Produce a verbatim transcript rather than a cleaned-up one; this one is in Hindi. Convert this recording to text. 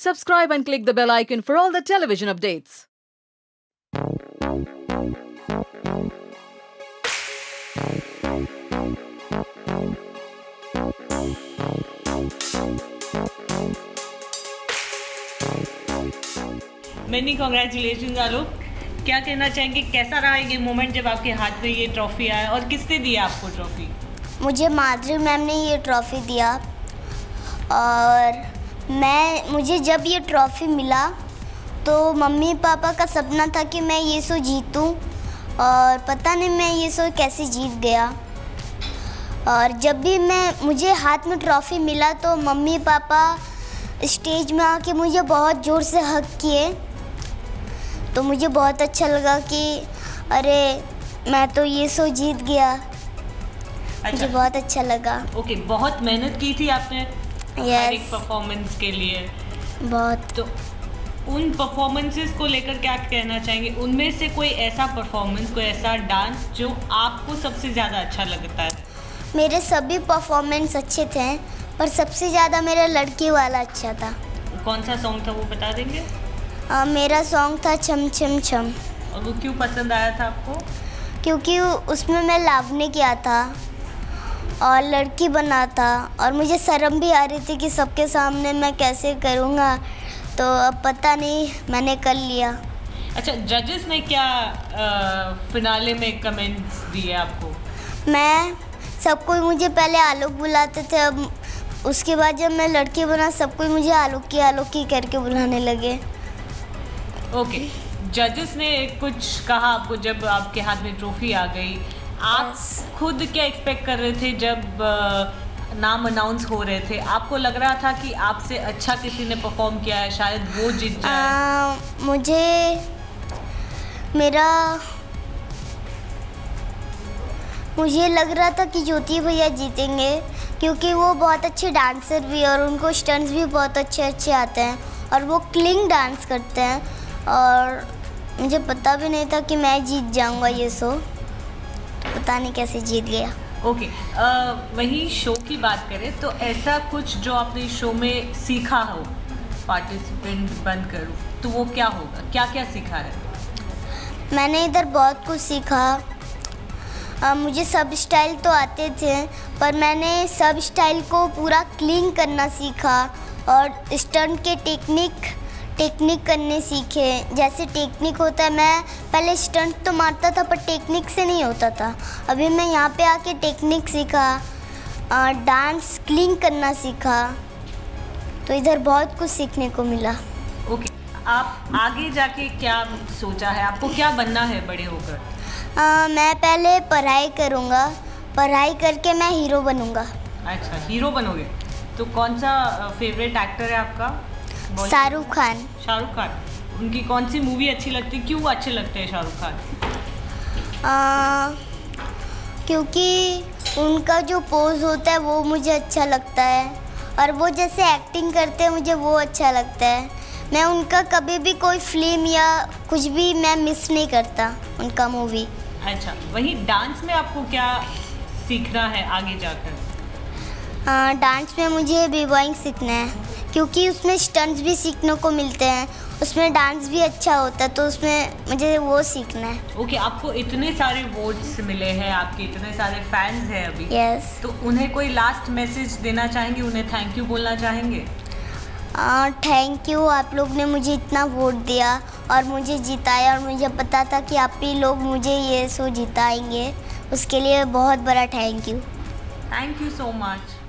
Subscribe and click the bell icon for all the television updates. Many congratulation Alok, क्या कहना चाहेंगे, कैसा रहा ये मोमेंट जब आपके हाथ में ये ट्रॉफी आया और किसने दिया आपको ट्रॉफी? मुझे माधुरी मैम ने ये ट्रॉफी दिया और मैं मुझे जब ये ट्रॉफी मिला तो मम्मी पापा का सपना था कि मैं ये शो जीतूं और पता नहीं मैं ये शो कैसे जीत गया। और जब भी मैं मुझे हाथ में ट्रॉफी मिला तो मम्मी पापा स्टेज में आके मुझे बहुत ज़ोर से हग किए, तो मुझे बहुत अच्छा लगा कि अरे मैं तो ये शो जीत गया। अच्छा। मुझे बहुत अच्छा लगा। ओके, बहुत मेहनत की थी आपने यस एक परफॉर्मेंस के लिए? बहुत। तो उन परफॉर्मेंसेस को लेकर क्या कहना चाहेंगे? उनमें से कोई ऐसा परफॉर्मेंस, कोई ऐसा डांस जो आपको सबसे ज़्यादा अच्छा लगता है? मेरे सभी परफॉर्मेंस अच्छे थे, पर सबसे ज़्यादा मेरा लड़की वाला अच्छा था। कौन सा सॉन्ग था वो बता देंगे? आ, मेरा सॉन्ग था छम छम छम। और वो क्यों पसंद आया था आपको? क्योंकि उसमें मैं लावनी किया था और लड़की बना था और मुझे शर्म भी आ रही थी कि सबके सामने मैं कैसे करूँगा, तो अब पता नहीं मैंने कर लिया। अच्छा, जजेस ने क्या आ, फिनाले में कमेंट्स दिए आपको? मैं सब कोई मुझे पहले आलोक बुलाते थे, अब उसके बाद जब मैं लड़की बना सब कोई मुझे आलोक की आलोक की करके बुलाने लगे। ओके, जजेस ने कुछ कहा आपको जब आपके हाथ में ट्रॉफी आ गई? आप खुद क्या एक्सपेक्ट कर रहे थे जब आ, नाम अनाउंस हो रहे थे? आपको लग रहा था कि आपसे अच्छा किसी ने परफॉर्म किया है, शायद वो जीत जाए? आ, मुझे मेरा मुझे लग रहा था कि ज्योति भैया जीतेंगे, क्योंकि वो बहुत अच्छे डांसर भी हैं और उनको स्टंट्स भी बहुत अच्छे अच्छे आते हैं और वो क्लीन डांस करते हैं, और मुझे पता भी नहीं था कि मैं जीत जाऊंगा ये शो, तो पता नहीं कैसे जीत गया। ओके, वहीं शो की बात करें तो ऐसा कुछ जो आपने शो में सीखा हो पार्टिसिपेंट बनकर, तो वो क्या होगा? क्या क्या सीखा है? मैंने इधर बहुत कुछ सीखा। आ, मुझे सब स्टाइल तो आते थे, पर मैंने सब स्टाइल को पूरा क्लीन करना सीखा और स्टंट के टेक्निक टेक्निक करने सीखे। जैसे टेक्निक होता है, मैं पहले स्टंट तो मारता था पर टेक्निक से नहीं होता था, अभी मैं यहाँ पे आके टेक्निक सीखा, आ, डांस क्लीन करना सीखा, तो इधर बहुत कुछ सीखने को मिला। ओके, आप आगे जाके क्या सोचा है? आपको क्या बनना है बड़े होकर? आ, मैं पहले पढ़ाई करूँगा, पढ़ाई करके मैं हीरो बनूँगा। अच्छा, हीरो बनोगे? तो कौन सा फेवरेट एक्टर है आपका? शाहरुख खान। शाहरुख खान। उनकी कौन सी मूवी अच्छी लगती है? क्यों अच्छे लगते हैं शाहरुख खान? आ, क्योंकि उनका जो पोज होता है वो मुझे अच्छा लगता है और वो जैसे एक्टिंग करते हैं मुझे वो अच्छा लगता है। मैं उनका कभी भी कोई फिल्म या कुछ भी मैं मिस नहीं करता, उनका मूवी। अच्छा, वहीं डांस में आपको क्या सीखना है आगे जाकर? आ, डांस में मुझे बी-बॉइंग सीखना है, क्योंकि उसमें स्टंट्स भी सीखने को मिलते हैं, उसमें डांस भी अच्छा होता है, तो उसमें मुझे वो सीखना है। ओके, okay, आपको इतने सारे वोट्स मिले हैं, आपके इतने सारे फैंस हैं अभी। यस। तो उन्हें कोई लास्ट मैसेज देना चाहेंगे? उन्हें थैंक यू बोलना चाहेंगे? थैंक यू, आप लोग ने मुझे इतना वोट दिया और मुझे जिताया, और मुझे पता था कि आप ही लोग मुझे ये शो जिताएंगे, उसके लिए बहुत बड़ा thank you. Thank you so much.